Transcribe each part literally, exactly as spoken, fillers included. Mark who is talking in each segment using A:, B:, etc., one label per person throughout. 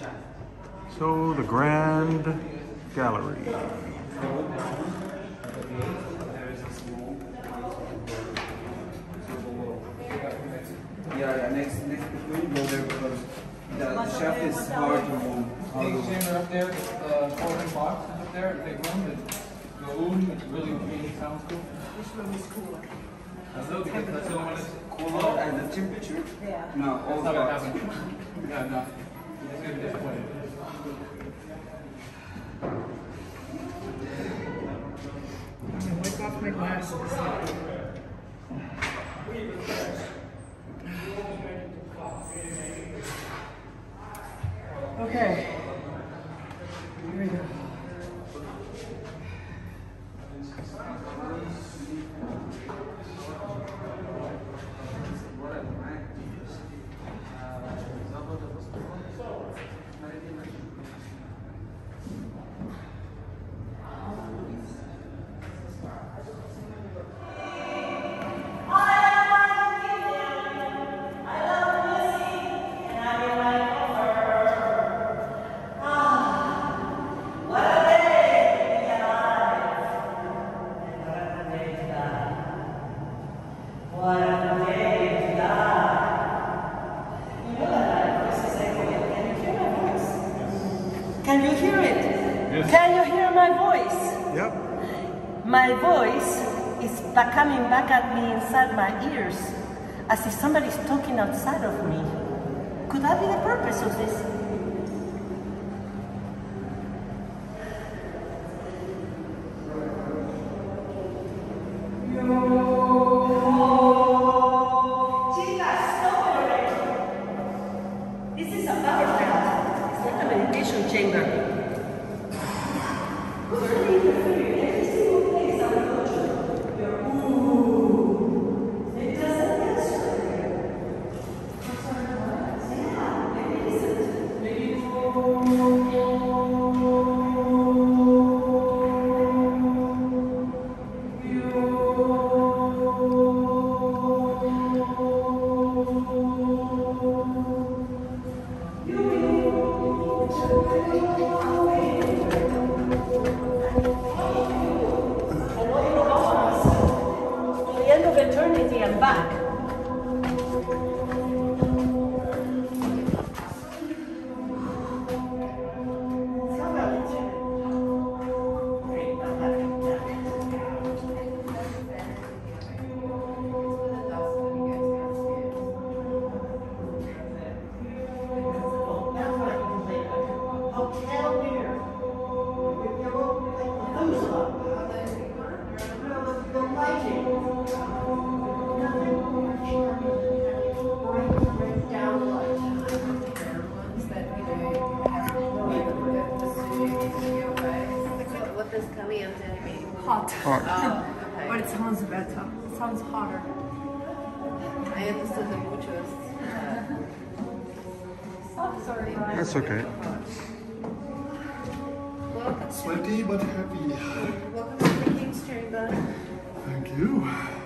A: So the Grand Gallery.
B: Yeah, yeah, next, next, we go there because the chef is hard to move.
C: Big chamber up there, the folding box is up there, big room, the, the room, it's really clean, sounds cool.
D: Which room is cooler?
C: That's the only that's the only one that's
B: Cooler and the temperature?
D: Yeah.
B: No, all
C: That's not gonna
B: spots.
C: happen. Yeah, no. It's gonna be disappointed.
D: I'm gonna wipe off my glasses. Okay. Here we go.
E: Can you hear it?
A: Yes.
E: Can you hear my voice?
A: Yep.
E: My voice is back, coming back at me inside my ears, as if somebody's talking outside of me. Could that be the purpose of this? Chicas, stop it already. This is a battleground. It's not a meditation chamber. Eternity and back.
D: Hot.
A: Hot.
F: Oh, okay.
D: But it sounds better. It sounds hotter.
F: I understood the muchos.
D: Oh, sorry.
A: That's okay.
F: Welcome,
G: Sweaty but happy.
F: welcome to the King's Chamber.
G: Thank you.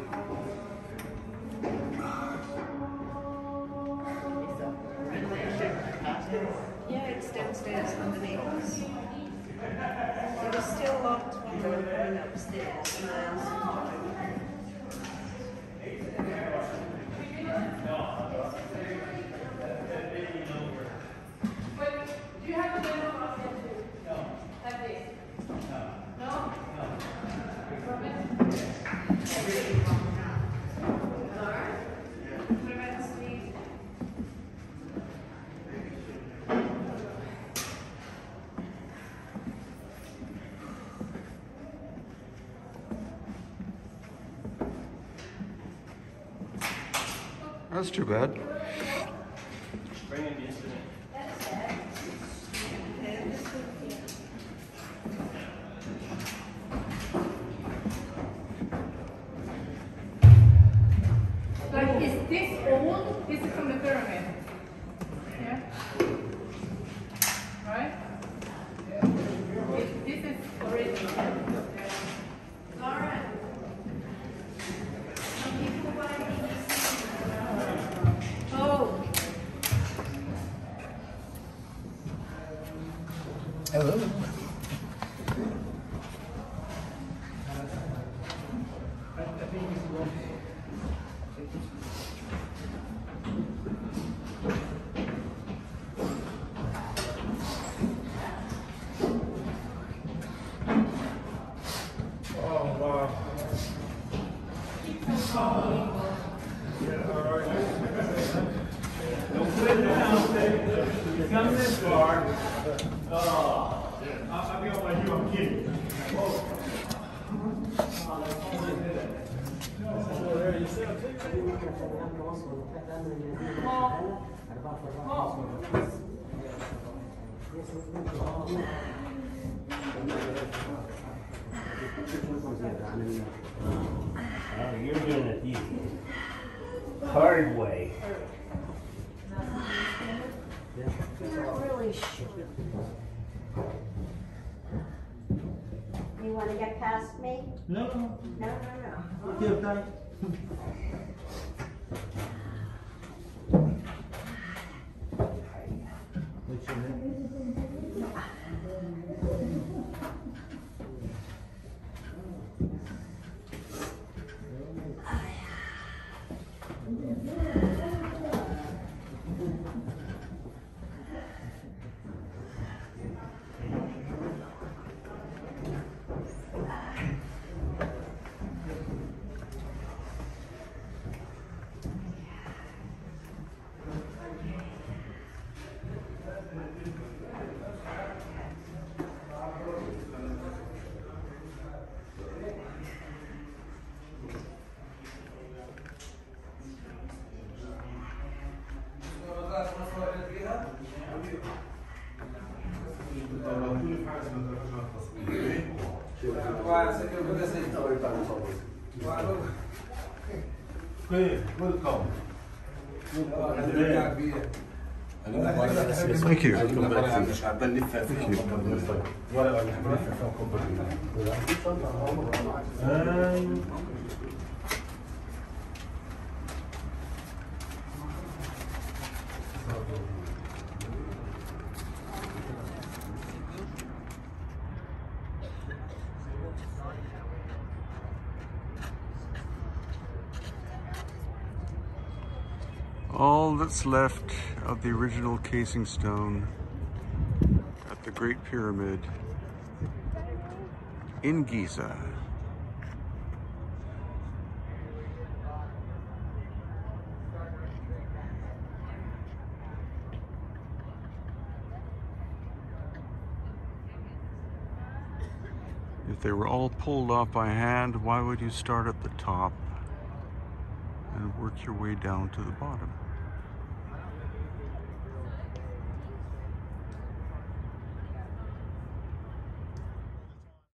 F: Yeah, it's downstairs underneath us. It was still locked when we were going upstairs, and I asked
A: That's too bad.
D: Like, is this old? This is from the pyramid. Yeah? Right? If this is original. Yeah.
F: Lauren. Some people buy these. Oh.
G: Hello.
H: Come this far. Oh, I'll be on my heel. I'm kidding.
I: Oh, you're doing it the hard way.
J: Not really sure. You want to get past me?
I: No.
J: No, no, no.
I: Feel tight. What's your name?
A: Thank you. All that's left of the original casing stone at the Great Pyramid in Giza. If they were all pulled off by hand, why would you start at the top and work your way down to the bottom?